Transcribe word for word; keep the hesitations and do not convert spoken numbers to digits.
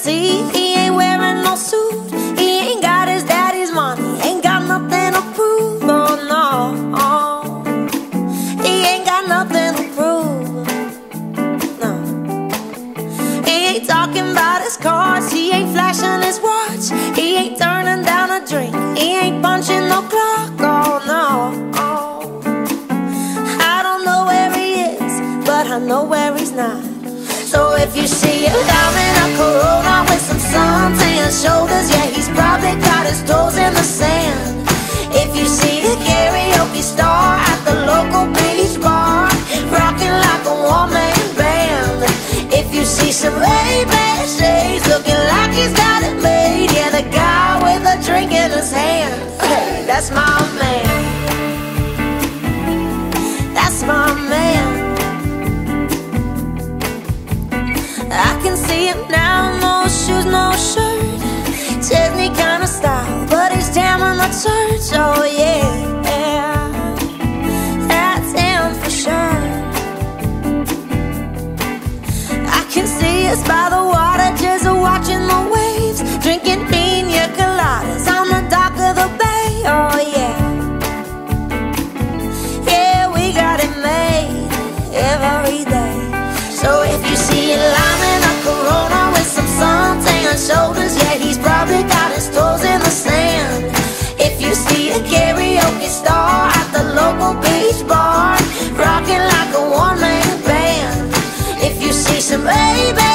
see, he ain't wearing no suit. He ain't got his daddy's money, ain't got nothing to prove. Oh no, he ain't got nothing to prove. No, he ain't talking about his cars, he ain't flashing his watch, he ain't turning down a drink, he ain't punching no clock. Oh no, I don't know where he is, but I know where he's not. So if you see him down in a Corona with some suntan shoulders, yeah, he's probably got his toes in the sand. If you see the karaoke star at the local beach bar, rocking like a one-man band. If you see some Ray-Ban shades looking like he's got it made, yeah, the guy with a drink in his hand, hey, that's my man. That's my man. I can see him now, no shoes, no shirt, Disney kind of style, but he's jamming the church. Oh yeah, yeah, that's him for sure. I can see us by the water, just watching the waves, drinking pina coladas on the dock of the bay. Oh yeah, yeah, we got it made every day. So if you see a lime in a Corona with some suntan shoulders, yeah, he's probably got his toes in the sand. If you see a karaoke star at the local beach bar, rocking like a one-man band. If you see some baby